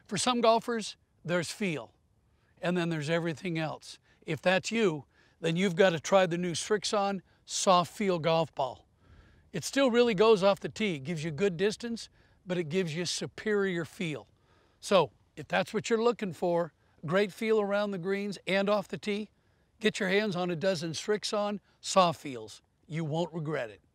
For some golfers, there's feel, and then there's everything else. If that's you, then you've got to try the new Srixon soft feel golf ball. It still really goes off the tee, gives you good distance, but it gives you superior feel. So if that's what you're looking for, great feel around the greens and off the tee, get your hands on a dozen Srixon soft feels. You won't regret it.